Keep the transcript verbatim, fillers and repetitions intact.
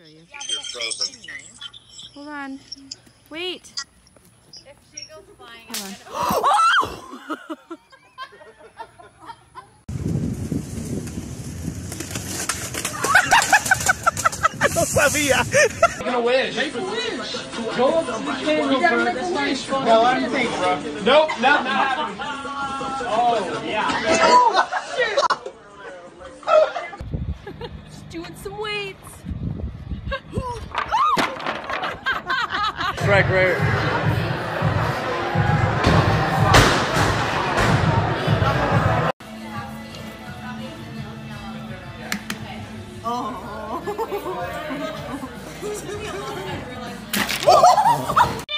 show you. You're frozen. Hold on. Wait. If she goes flying, Hold on. No sabía. Make a wish. Make a wish. Go up to the camera, bro. That's nice fun. No, let me think, bro. Nope, not not happening. Oh, yeah. Oh, shit. Just doing some weights. Strike rare. Oh.